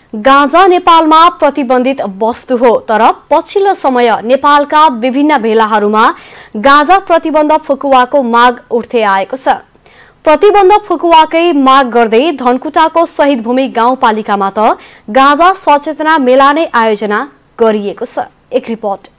गाँजा नेपालमा प्रतिबन्धित वस्तु हो, तर पछिल्लो समय नेपालका विभिन्न भेलाहरूमा गाँजा प्रतिबन्ध फुकुवाको माग उठ्दै आएको छ। प्रतिबन्ध फुकुवाकै माग गर्दै धनकुटाको शहीद भूमि गाउँपालिकामा त गाँजा सचेतना मेला नै आयोजना गरिएको छ। एक रिपोर्ट।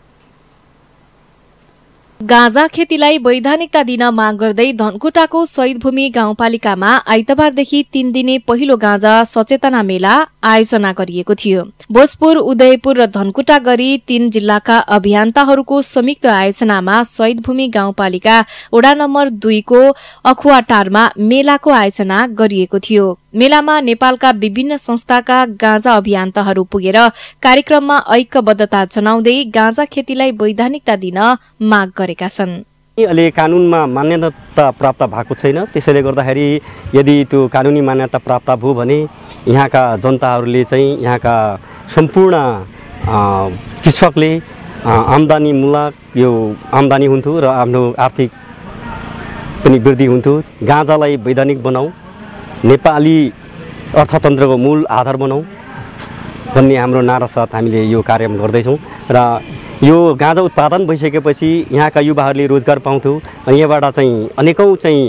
गाँजा खेतीलाई वैधानिकता दिन माग गर्दै धनकुटाको शहीद भूमि गाउँपालिकामा आइतबारदेखि 3 दिने पहिलो गाँजा सचेतना मेला आयोजना गरिएको थियो। भोजपुर, उदयपुर र धनकुटा गरी 3 जिल्लाका अभियन्ताहरूको संयुक्त आयोजनामा शहीद भूमि गाउँपालिका वडा नम्बर 2 को अखुवाटारमा मेलाको आयोजना गरिएको थियो। मेलामा नेपालका विभिन्न संस्थाका गाँजा अभियन्ताहरू पुगेर कार्यक्रममा ऐक्यबद्धता जनाउँदै गाँजा खेतीलाई वैधानिकता दिन माग गरेका छन्। अहिले कानुनमा मान्यता प्राप्त भएको छैन, त्यसैले गर्दाखेरि यदि त्यो कानुनी मान्यता प्राप्त भयो भने यहाँका जनताहरूले चाहिँ यहाँका सम्पूर्ण कृषकले आम्दानीमूलक यो आम्दानी हुन्थ्यो र आफ्नो आर्थिक पनि वृद्धि हुन्थ्यो। गाँजालाई वैधानिक बनाऊ, नेपाली अर्थतन्त्रको मूल आधार बनाऊ भन्ने हाम्रो नारा साथ हामीले यो कार्य गर्दैछौँ र यो गाँजा उत्पादन भइसकेपछि यहाँका युवाहरूले रोजगार पाउँथ्यो अनि यहाँबाट चाहिँ अनेकौं चाहिँ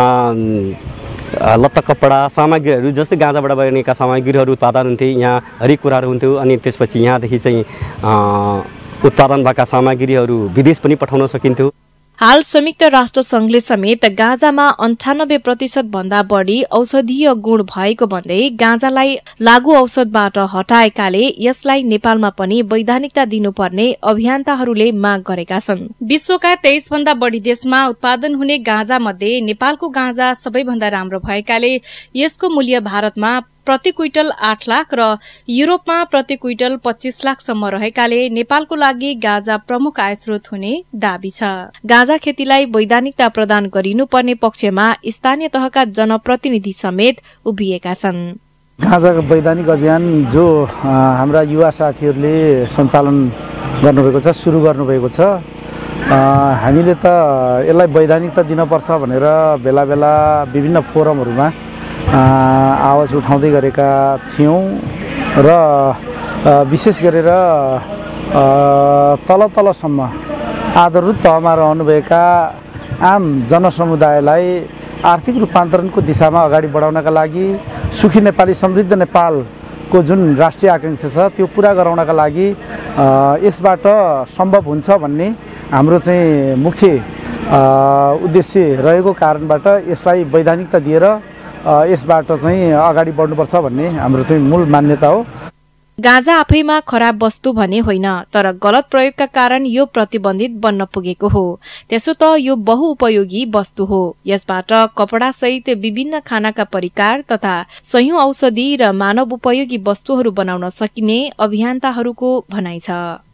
लत्ता कपडा सामग्रीहरू जस्तै गाँजाबाट बनेका सामग्रीहरू उत्पादन हुन्थे। यहाँ हरेक कुराहरू हुन्थ्यो अनि त्यसपछि यहाँदेखि चाहिँ उत्पादन भएका सामग्रीहरू विदेश पनि पठाउन सकिन्थ्यो। हाल संयुक्त राष्ट्र संघले समेत गाँजामा 98% भन्दा बढी औषधीय गुण भएको भन्दै गाँजालाई लागू औषधबाट हटाएकाले यसलाई नेपालमा पनि वैधानिकता दिनुपर्ने अभियन्ताहरूले माग गरेका छन्। विश्वका 23 भन्दा बढी देशमा उत्पादन हुने गाँजा मध्ये नेपालको गाँजा सबैभन्दा राम्रो भएकाले यसको मूल्य भारतमा प्रति क्विन्टल 8 लाख र युरोपमा प्रति क्विन्टल 25 लाखसम्म रहेकाले नेपालको लागि गाँजा प्रमुख आयस्रोत हुने दाबी छ। गाँजा खेतीलाई वैधानिकता प्रदान गरिनुपर्ने पक्षमा स्थानीय तहका जनप्रतिनिधि समेत उभिएका छन्। गाँजाको वैधानिक अभियान जो हाम्रा युवा साथीहरूले सञ्चालन गर्नुभएको छ, सुरु गर्नुभएको छ। हामीले त यसलाई वैधानिकता दिनुपर्छ भनेर बेला बेला विभिन्न फोरमहरूमा आवाज उठाउँदै गरेका थियौं र विशेष गरेर तल तलसम्म आधारभूत तहमा रहनुभएका आम जनसमुदायलाई आर्थिक रूपान्तरणको दिशामा अगाडि बढाउनका लागि सुखी नेपाली समृद्ध नेपालको जुन राष्ट्रिय आकांक्षा छ त्यो पूरा गराउनका लागि यसबाट सम्भव हुन्छ भन्ने हाम्रो चाहिँ मुख्य उद्देश्य रहेको कारणबाट यसलाई वैधानिकता दिएर यसबाट चाहिँ अगाडि बढ्नुपर्छ भन्ने हाम्रो चाहिँ मूल मान्यता हो। गाँजा आफैमा खराब वस्तु भने होइन, तर गलत प्रयोगका कारण यो प्रतिबन्धित बन्न पुगेको हो। त्यसो त यो बहुउपयोगी वस्तु हो। यसबाट कपडा सहित विभिन्न खानाका परिकार तथा सयौं औषधि र मानव उपयोगी वस्तुहरू बनाउन सकिने अभियन्ताहरूको भनाइ छ।